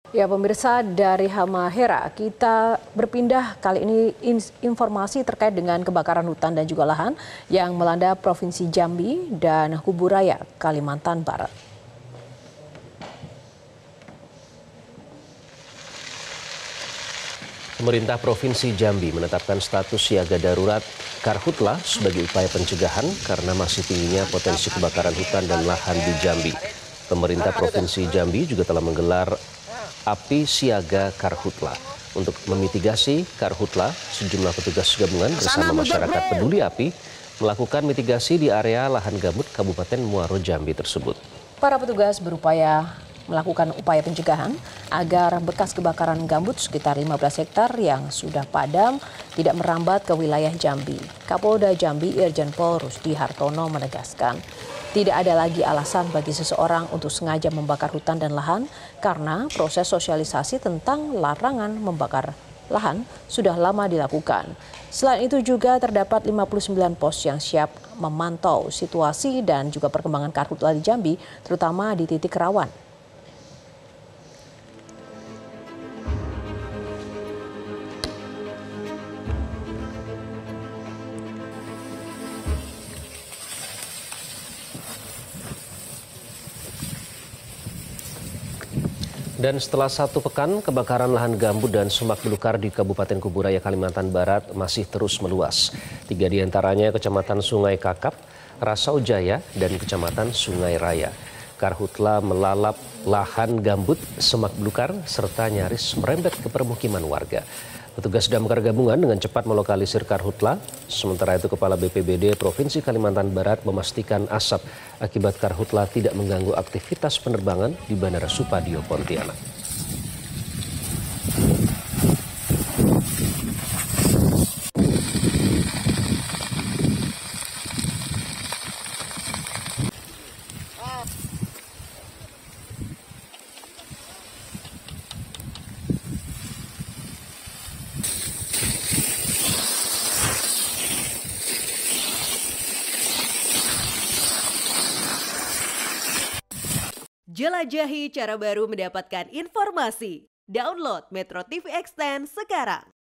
Ya pemirsa, dari Halmahera kita berpindah kali ini informasi terkait dengan kebakaran hutan dan juga lahan yang melanda Provinsi Jambi dan Kubu Raya, Kalimantan Barat. Pemerintah Provinsi Jambi menetapkan status siaga darurat Karhutla sebagai upaya pencegahan karena masih tingginya potensi kebakaran hutan dan lahan di Jambi. Pemerintah Provinsi Jambi juga telah menggelar api siaga Karhutla. Untuk memitigasi Karhutla, sejumlah petugas gabungan bersama masyarakat peduli api melakukan mitigasi di area lahan gambut Kabupaten Muaro Jambi tersebut. Para petugas berupaya melakukan upaya pencegahan agar bekas kebakaran gambut sekitar 15 hektar yang sudah padam tidak merambat ke wilayah Jambi. Kapolda Jambi Irjen Pol Rusdi Hartono menegaskan, tidak ada lagi alasan bagi seseorang untuk sengaja membakar hutan dan lahan karena proses sosialisasi tentang larangan membakar lahan sudah lama dilakukan. Selain itu juga terdapat 59 pos yang siap memantau situasi dan juga perkembangan karhutla di Jambi, terutama di titik rawan. Dan setelah satu pekan, kebakaran lahan gambut dan semak belukar di Kabupaten Kubu Raya, Kalimantan Barat masih terus meluas. 3 diantaranya Kecamatan Sungai Kakap, Rasau Jaya, dan Kecamatan Sungai Raya. Karhutla melalap lahan gambut, semak belukar, serta nyaris merembet ke permukiman warga. Petugas damkar gabungan dengan cepat melokalisir karhutla. Sementara itu Kepala BPBD Provinsi Kalimantan Barat memastikan asap akibat karhutla tidak mengganggu aktivitas penerbangan di Bandara Supadio Pontianak. Jelajahi cara baru mendapatkan informasi. Download Metro TV Extend sekarang.